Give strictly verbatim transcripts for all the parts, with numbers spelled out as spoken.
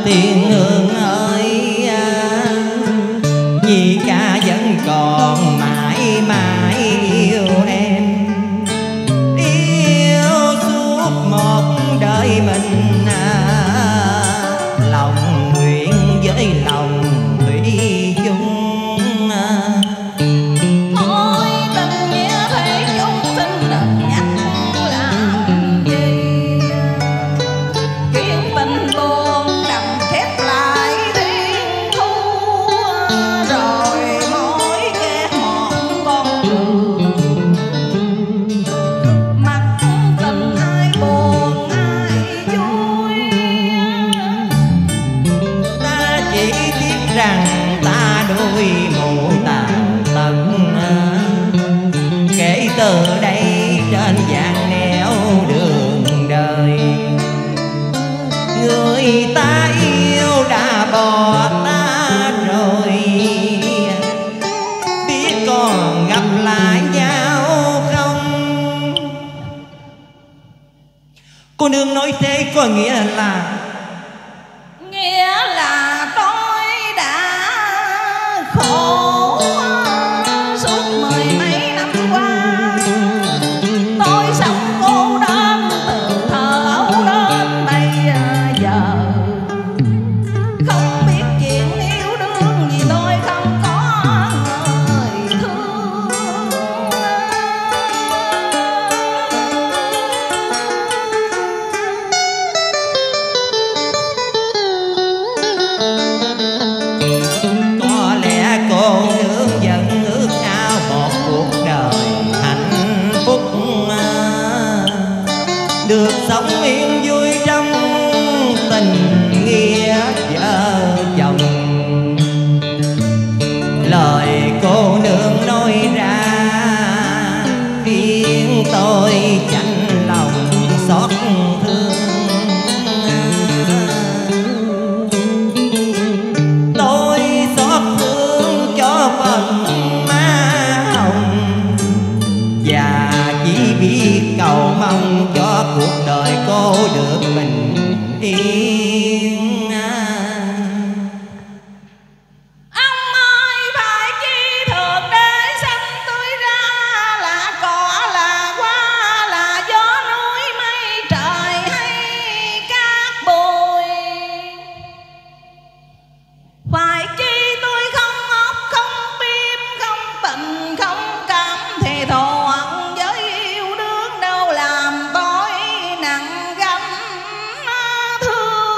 Tiên Hương ơi, Nhi ca vẫn còn mãi mãi yêu em, yêu suốt một đời mình, lòng nguyện với lòng thủy chung. Thôi tình nghĩa thế chúng sinh đừng nhắc làm gì, chuyện tình buồn đậm khép lại thiên thu, rồi mỗi kẻ một con đường, mặc tình ai buồn ai vui. Ta chỉ biết rằng ta đôi mù tàn tận, kể từ đây trên vạn nẻo đường đời, người ta yêu đã bỏ ta rồi, biết còn gặp lại nhau không? Cô nương nói thế có nghĩa là Nghĩa là tôi đã khổ suốt mười mấy năm qua, tôi sống cô đơn từ thơ ấu đến bây giờ, không biết chuyện yêu đương vì tôi không có người thương. có lẽ cô nương vẫn ước ao một cuộc đời hạnh phúc, được sống yên vui trong tình nghĩa vợ chồng. Lời cô nương nói ra khiến tôi chạnh lòng xót thương, tôi xót thương cho phần má hồng, và chỉ biết cầu mong cho cuộc đời cô được bình yên. Ông ơi phải chi thường để sanh tôi ra, là cỏ là hoa là gió núi mây trời hay cát bụi. Phải chi tôi không óc không tim không tình không cảm, thì thù hận với yêu đương đâu làm tôi nặng gánh thương.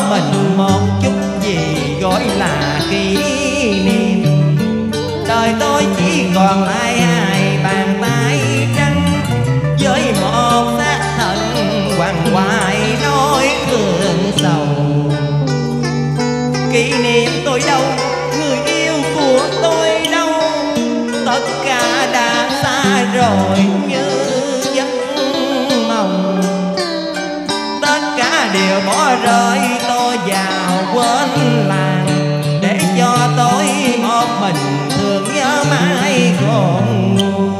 mình một chút gì gọi là kỷ niệm. Đời tôi chỉ còn lại hai bàn tay trắng với một xác thân hoàng hoài nỗi thương sầu. Kỷ niệm tôi đâu, người yêu của tôi đâu, tất cả đã xa rồi như giấc mộng. Tất cả đều bỏ rơi tôi vào quên làng, để cho tôi một mình thương nhớ mãi khôn nguôi.